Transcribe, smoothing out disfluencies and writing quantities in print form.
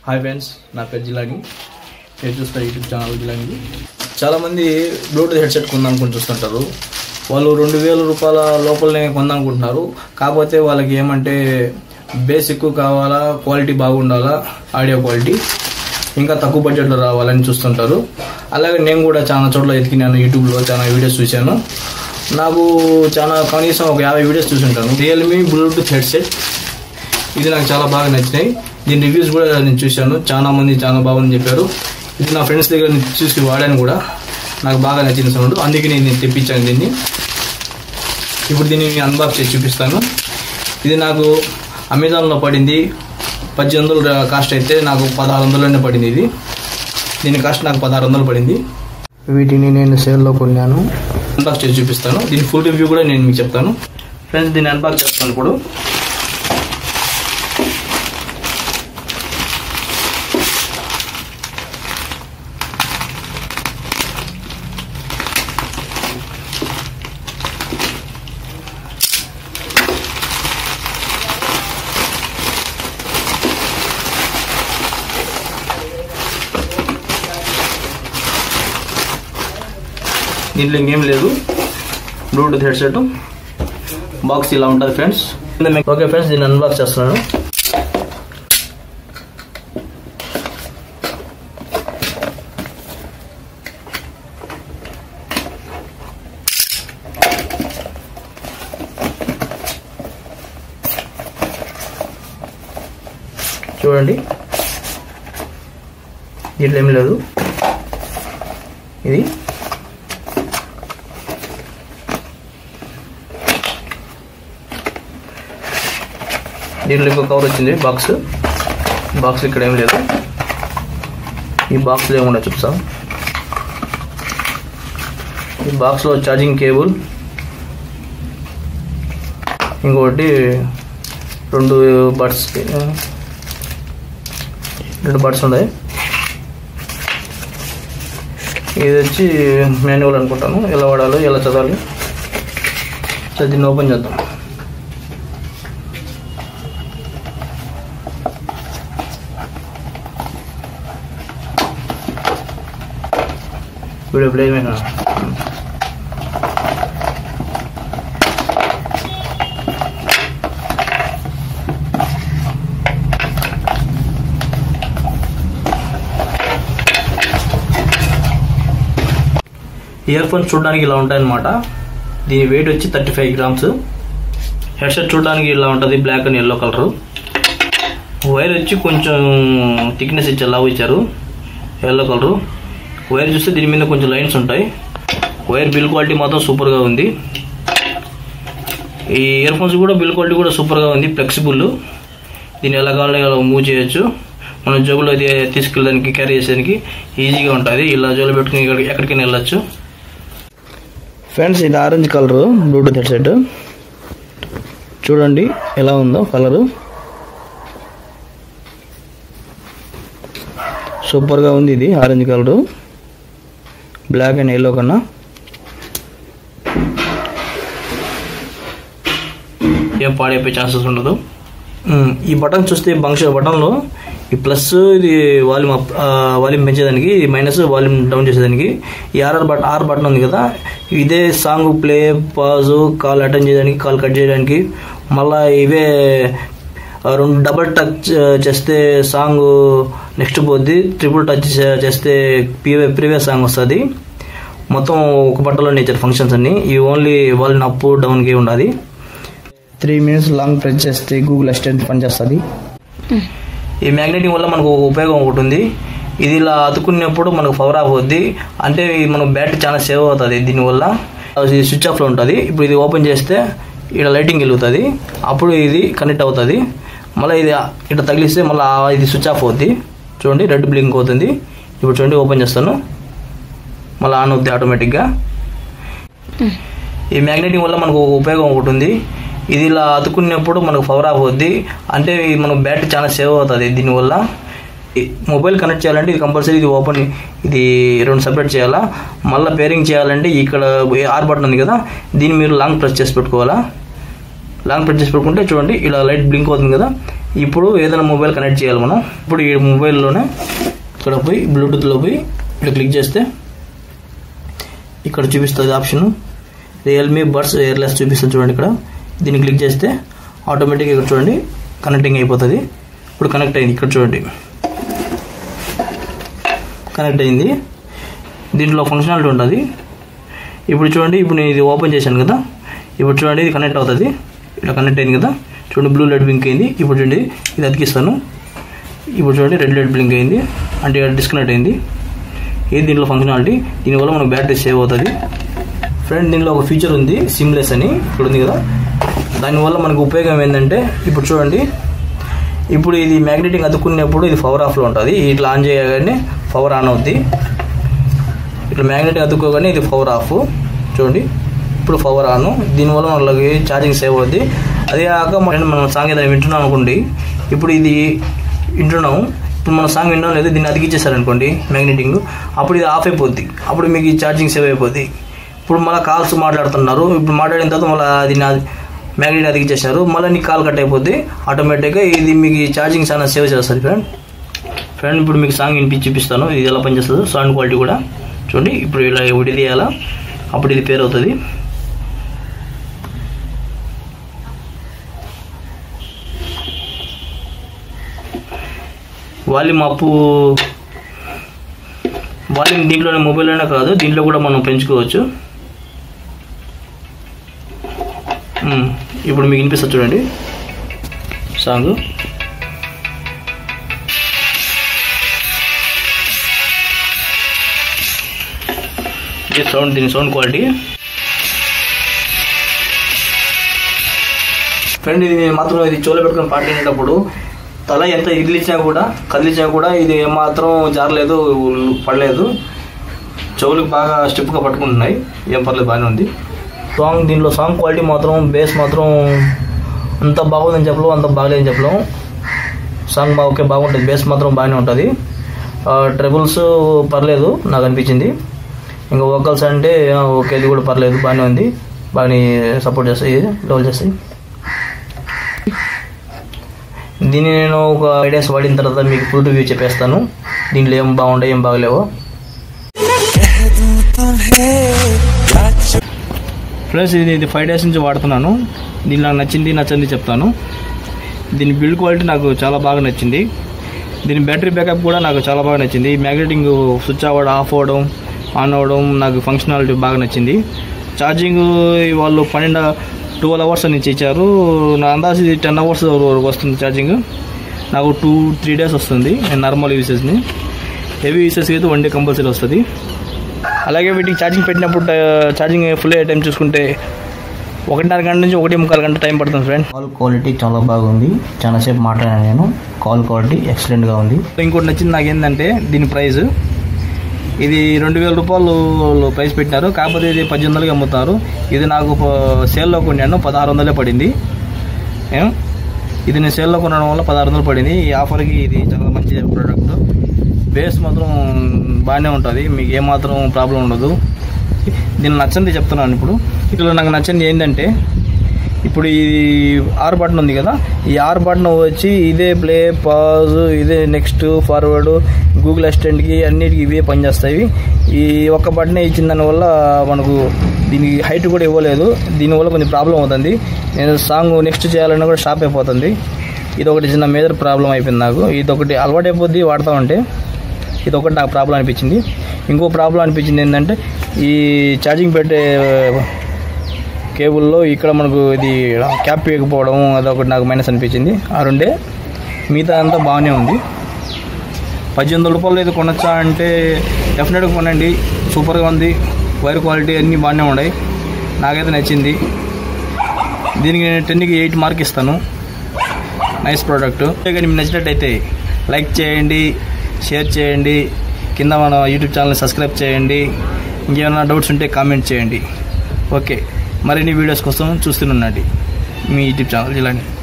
Hi friends, నా పేరు జిలాని. మీరు చూస్తారు యూట్యూబ్ ఛానల్ జిలాని. చాలామంది బ్లూటూత్ హెడ్సెట్ కొందామనుకుని చూస్తుంటారు. వాళ్ళు 2000 రూపాయల లోపలనే కొందామనుకుంటున్నారు. కాకపోతే వాళ్ళకి ఏమంటే బేసిక్ కావాలా, క్వాలిటీ బాగుండాలా, ఆడియో క్వాలిటీ ఇంకా తక్కువ బడ్జెట్లో రావాలని చూస్తుంటారు. అలాగే నేను కూడా చాలా చోట్ల ఎతికినాను. యూట్యూబ్లో చాలా వీడియోస్ చూశాను. నాకు కనీసం ఒక 50 వీడియోస్ చూసుంటాను. రియల్మీ బ్లూటూత్ హెడ్సెట్ ఇది నాకు చాలా బాగా నచ్చినాయి. దీని రివ్యూస్ కూడా నేను చూశాను. చాలా మంది చాలా బాగుందని చెప్పారు. ఇది నా ఫ్రెండ్స్ దగ్గర చూసి వాడాను కూడా. నాకు బాగా నచ్చిన సౌండ్, అందుకే నేను తెప్పించాను దీన్ని. ఇప్పుడు దీన్ని అన్బాక్స్ చేసి చూపిస్తాను. ఇది నాకు అమెజాన్లో పడింది. 1800 కాస్ట్ అయితే నాకు 1600లోనే పడింది. దీని కాస్ట్ నాకు 1600 పడింది. వీటిని నేను సేల్లో కొన్నాను. అన్బాక్స్ చేసి చూపిస్తాను. దీని ఫుల్ రివ్యూ కూడా నేను మీకు చెప్తాను. ఫ్రెండ్స్, దీన్ని అన్బాక్స్ చేస్తాను ఇప్పుడు. దీంట్లో ఇంకేం లేదు. బ్లూటూత్ హెడ్సెట్ బాక్స్ ఇలా ఉంటుంది ఫ్రెండ్స్. ఓకే ఫ్రెండ్స్, దీన్ని అన్బాక్స్ చేస్తున్నాను. చూడండి, దీంట్లో ఏం లేదు. ఇది దీంట్లో ఇంకో కవర్ వచ్చింది. బాక్స్ ఇక్కడ ఏం లేదు. ఈ బాక్స్లో ఏముండో చూపిస్తాం. ఈ బాక్స్లో ఛార్జింగ్ కేబుల్, ఇంకొకటి రెండు బడ్స్ ఉన్నాయి. ఇది వచ్చి మాన్యువల్ అనుకుంటాను, ఎలా వాడాలో ఎలా చదవాలి. సో దీన్ని ఓపెన్ చేద్దాం. వీడియో ప్లే అయినా ఇయర్ ఫోన్స్ చూడడానికి ఇలా ఉంటాయన్నమాట. దీని వెయిట్ వచ్చి 35 గ్రామ్స్. హెడ్సెట్ చూడడానికి ఇలా ఉంటుంది, black and yellow colour. Wire వచ్చి కొంచెం థిక్నెస్ ఇచ్చి లావు ఇచ్చారు, ఎల్లో కలరు. వైర్ చూస్తే దీని మీద కొంచెం లైన్స్ ఉంటాయి. వైర్ బిల్ క్వాలిటీ మాత్రం సూపర్గా ఉంది. ఈ ఇయర్ ఫోన్స్ కూడా బిల్ క్వాలిటీ కూడా సూపర్గా ఉంది, ఫ్లెక్సిబుల్. దీన్ని ఎలా కావాలో అలా మూవ్ చేయొచ్చు. మనం జోబులో అయితే తీసుకెళ్ళడానికి, క్యారీ చేసేదానికి ఈజీగా ఉంటుంది. ఇలా జోబులో పెట్టుకుని ఎక్కడికైనా వెళ్ళొచ్చు. ఫ్రెండ్స్, ఇది ఆరెంజ్ కలరు బ్లూటూత్ హెడ్సెట్. చూడండి ఎలా ఉందో కలరు. సూపర్గా ఉంది. ఇది orange colour, black and yellow కన్నా. ఏం పాడైపోయే ఛాన్సెస్ ఉండదు. ఈ బటన్ చూస్తే బటన్లో ఈ ప్లస్ ఇది వాల్యూమ్ పెంచేదానికి, ఇది మైనస్ వాల్యూమ్ డౌన్ చేసేదానికి. ఈ ఆర్ బటన్ ఉంది కదా, ఇదే song play, pause, call attend చేయడానికి, కాల్ కట్ చేయడానికి. మళ్ళీ ఇవే 2 డబుల్ టచ్ చేస్తే సాంగ్ నెక్స్ట్ పోద్ది, ట్రిపుల్ టచ్ చేస్తే ప్రీవియస్ సాంగ్ వస్తుంది. మొత్తం ఒక బట్టలో నేచర్ ఫంక్షన్స్ అన్ని. ఇవి ఓన్లీ వాల్యూమ్ అప్ డౌన్కి ఉండాలి. 3 minutes లాంగ్ ప్రెస్ చేస్తే గూగుల్ అసిస్టెంట్ పనిచేస్తుంది. ఈ మ్యాగ్నెటింగ్ వల్ల మనకు ఒక ఉపయోగం ఒకటి ఉంది. ఇది ఇలా అతుకున్నప్పుడు మనకు పవర్ ఆఫ్ అవుద్ది, అంటే మనకు బ్యాటరీ చాలా సేవ్ అవుతుంది దీనివల్ల. ఇది స్విచ్ ఆఫ్లో ఉంటుంది. ఇప్పుడు ఇది ఓపెన్ చేస్తే ఇక్కడ లైటింగ్ వెలుగుతుంది, అప్పుడు ఇది కనెక్ట్ అవుతుంది. మళ్ళీ ఇది ఇట్లా తగిలిస్తే మళ్ళీ ఇది స్విచ్ ఆఫ్ అవుద్ది. చూడండి, రెడ్ బ్లింక్ అవుతుంది. ఇప్పుడు చూడండి, ఓపెన్ చేస్తాను, మళ్ళీ ఆన్ అవుద్ది ఆటోమేటిక్గా. ఈ మ్యాగ్నెటింగ్ వల్ల మనకు ఒక ఉపయోగం ఒకటి ఉంది. ఇది ఇలా అతుకున్నప్పుడు మనకు పవర్ ఆఫ్ అవుద్ది, అంటే మనకు బ్యాటరీ చాలా సేవ్ అవుతుంది దీనివల్ల. మొబైల్ కనెక్ట్ చేయాలంటే ఇది కంపల్సరీ ఇది ఓపెన్, ఇది 2 సెపరేట్ చేయాలా. మళ్ళీ పేరింగ్ చేయాలంటే ఇక్కడ ఆర్ బటన్ ఉంది కదా, దీన్ని మీరు లాంగ్ ప్రెస్ చేసి పెట్టుకోవాలా. లాంగ్ ప్రెస్ చేసి పెట్టుకుంటే చూడండి ఇలా లైట్ బ్లింక్ అవుతుంది కదా. ఇప్పుడు ఏదైనా మొబైల్ కనెక్ట్ చేయాలి మనం. ఇప్పుడు ఈ మొబైల్లోనే ఇక్కడ పోయి బ్లూటూత్లో పోయి ఇక్కడ క్లిక్ చేస్తే ఇక్కడ చూపిస్తుంది ఆప్షన్ రియల్మీ బడ్స్ వైర్లెస్ చూపిస్తుంది చూడండి. ఇక్కడ దీన్ని క్లిక్ చేస్తే ఆటోమేటిక్గా ఇక్కడ చూడండి కనెక్టింగ్ అయిపోతుంది. ఇప్పుడు కనెక్ట్ అయింది, ఇక్కడ చూడండి కనెక్ట్ అయింది. దీంట్లో ఫంక్షనాలిటీ ఉంటుంది. ఇప్పుడు చూడండి, ఇప్పుడు నేను ఇది ఓపెన్ చేశాను కదా, ఇప్పుడు చూడండి ఇది కనెక్ట్ అవుతుంది. ఇలా కనెక్ట్ అయింది కదా, చూడండి బ్లూ లైట్ బ్లింక్ అయింది. ఇప్పుడు చూడండి ఇది అతికిస్తాను, ఇప్పుడు చూడండి రెడ్ లైట్ బ్లింక్ అయింది, అంటే డిస్కనెక్ట్ అయింది. ఇది దీంట్లో ఫంక్షనాలిటీ. దీనివల్ల మనకు బ్యాటరీ సేవ్ అవుతుంది. ఫ్రెండ్ దీనిలో ఒక ఫీచర్ ఉంది సిమ్లెస్ అని, ఇక్కడ ఉంది కదా. దానివల్ల మనకు ఉపయోగం ఏంటంటే ఇప్పుడు చూడండి, ఇప్పుడు ఇది మ్యాగ్నెటింగ్ అతుక్కున్నప్పుడు ఇది పవర్ ఆఫ్లో ఉంటుంది. ఇట్లా ఆన్ చేయగానే పవర్ ఆన్ అవుద్ది. ఇట్లా మ్యాగ్నెటింగ్ అతుక్కోగానే ఇది పవర్ ఆఫ్. చూడండి ఇప్పుడు పవర్ ఆన్. దీనివల్ల మనకి ఛార్జింగ్ సేవ్ అవుద్ది. అదే కాక మనం సాంగ్ ఏదైనా వింటున్నాం అనుకోండి, ఇప్పుడు ఇది వింటున్నాము, ఇప్పుడు మన సాంగ్ వినడం లేదు, దీన్ని అతికిచ్చేసారనుకోండి మ్యాగ్నెటింగ్, అప్పుడు ఇది ఆఫ్ అయిపోద్ది. అప్పుడు మీకు ఈ ఛార్జింగ్ సేవ్ అయిపోద్ది. ఇప్పుడు మళ్ళీ కాల్స్ మాట్లాడుతున్నారు, ఇప్పుడు మాట్లాడిన తర్వాత మళ్ళీ దీన్ని మ్యాగ్నెట్ అతికిచ్చేసారు, మళ్ళీ నీకు కాల్ కట్ అయిపోద్ది ఆటోమేటిక్గా. ఇది మీకు ఛార్జింగ్ చాలా సేవ్ చేస్తుంది ఫ్రెండ్. ఇప్పుడు మీకు సాంగ్ వినిపించి చూపిస్తాను ఇది ఎలా పనిచేస్తుందో, సౌండ్ క్వాలిటీ కూడా చూడండి. ఇప్పుడు ఇలా విడిదీయాలా, అప్పుడు ఇది పేరు అవుతుంది. వాల్యూమ్ అప్పు వాల్యూమ్ దీంట్లోనే మొబైల్లోనే కాదు, దీంట్లో కూడా మనం పెంచుకోవచ్చు. ఇప్పుడు మీకు వినిపిస్తుంది చూడండి సాంగ్. ఇది సౌండ్, దీని సౌండ్ క్వాలిటీ ఫ్రెండ్. ఇది నేను మాత్రం ఇది చెవులో పెట్టుకుని పాట వినేటప్పుడు తల ఎంత కదిలించినా కూడా ఇది ఏమాత్రం జారలేదు, పడలేదు. చెవులకు బాగా స్టిప్గా పట్టుకుంటున్నాయి, ఏం పర్లేదు, బాగానే ఉంది. దీంట్లో సాంగ్ క్వాలిటీ మాత్రం బేస్ మాత్రం అంత బాగుందని చెప్పలేము, అంత బాగలేదని చెప్పలేము. సాంగ్ బాగుంటుంది, బేస్ మాత్రం బాగానే ఉంటుంది. ట్రెబుల్స్ పర్లేదు నాకు అనిపించింది. ఇంకా వోకల్స్ అంటే ఓకే, ఇది కూడా పర్లేదు, బాగానే ఉంది, బాగానే సపోర్ట్ చేస్తాయి, డెవలప్ చేస్తాయి. దీన్ని నేను ఒక 5 days వాడిన తర్వాత మీకు ఫుల్ రివ్యూ చెప్పేస్తాను, దీంట్లో ఏం బాగుంటాయి ఏం బాగలేవో. ప్లస్ ఇది 5 days నుంచి వాడుతున్నాను. దీనిలో నాకు నచ్చింది చెప్తాను. దీని బిల్డ్ క్వాలిటీ నాకు చాలా బాగా నచ్చింది. దీని బ్యాటరీ బ్యాకప్ కూడా నాకు చాలా బాగా నచ్చింది. మ్యాగ్నెటింగ్ స్విచ్ అవ్వడం, ఆఫ్ అవ్వడం, ఆన్ అవ్వడం నాకు ఫంక్షనాలిటీ బాగా నచ్చింది. ఛార్జింగ్ వాళ్ళు 12 hours నుంచి ఇచ్చారు. నా అందాజు 10 hours వరకు వస్తుంది ఛార్జింగ్. నాకు 2-3 days వస్తుంది నార్మల్ యూసేజ్ని. హెవీ యూసేజ్కి అయితే 1 day కంపల్సరీ వస్తుంది. అలాగే వీటికి ఛార్జింగ్ పెట్టినప్పుడు ఛార్జింగ్ ఫుల్ అయ్యే టైం చూసుకుంటే 1.5 గంట నుంచి 1.25 గంట టైం పడుతుంది ఫ్రెండ్. కాల్ క్వాలిటీ చాలా బాగుంది, చాలాసేపు మాట్లాడాను నేను. కాల్ క్వాలిటీ ఎక్సలెంట్గా ఉంది. ఇంకోటి నచ్చింది నాకు ఏంటంటే దీని ప్రైస్, ఇది 2000 రూపాయలు ప్రైస్ పెట్టినారు, కాకపోతే ఇది 1800కి అమ్ముతారు. ఇది నాకు సేల్లో కొన్నాను, 1600 పడింది. ఇది నేను సేల్లో కొనడం వల్ల 1600 పడింది. ఈ ఆఫర్కి ఇది చాలా మంచి ప్రోడక్ట్. బేస్ మాత్రం బాగానే ఉంటుంది, మీకు ఏమాత్రం ప్రాబ్లం ఉండదు. దీన్ని నచ్చింది చెప్తున్నాను. ఇప్పుడు ఇట్లా నాకు నచ్చింది ఏంటంటే, ఇప్పుడు ఈ ఆర్ బటన్ ఉంది కదా, ఈ ఆర్ బటన్ వచ్చి ఇదే ప్లే, పాజ్, ఇదే నెక్స్ట్, ఫార్వర్డ్, గూగుల్ అసిస్టెంట్కి అన్నిటికీ ఇవే పనిచేస్తాయి. ఈ ఒక్క బటనే ఇచ్చిన దానివల్ల మనకు దీనికి హైట్ కూడా ఇవ్వలేదు. దీనివల్ల కొంచెం ప్రాబ్లం అవుతుంది. నేను సాంగ్ నెక్స్ట్ చేయాలన్నా కూడా స్టాప్ అయిపోతుంది. ఇది ఒకటి చిన్న మేజర్ ప్రాబ్లం అయిపోయింది నాకు. ఇది ఒకటి అలవాటు అయిపోద్ది వాడుతూ ఉంటే, ఇది ఒకటి నాకు ప్రాబ్లం అనిపించింది. ఇంకో ప్రాబ్లం అనిపించింది ఏంటంటే, ఈ ఛార్జింగ్ పెట్టే కేబుల్లో ఇక్కడ మనకు ఇది క్యాప్ వేయకపోవడం, అదొకటి నాకు మైనస్ అనిపించింది. ఆ రెండే, మిగతా అంతా బాగానే ఉంది. 1800 రూపాయలు ఇది కొనొచ్చా అంటే డెఫినెట్గా కొనండి, సూపర్గా ఉంది. వైర్ క్వాలిటీ అన్నీ బాగానే ఉన్నాయి, నాకైతే నచ్చింది. దీనికి నేను 10కి 8 మార్క్ ఇస్తాను. Nice product. కానీ మీకు నచ్చినట్టయితే లైక్ చేయండి, షేర్ చేయండి, కింద మన యూట్యూబ్ ఛానల్ని సబ్స్క్రైబ్ చేయండి. ఇంకేమైనా డౌట్స్ ఉంటే కామెంట్ చేయండి. ఓకే, మరిన్ని వీడియోస్ కోసం చూస్తూనే ఉండండి మీ యూట్యూబ్ ఛానల్ ఇలానే.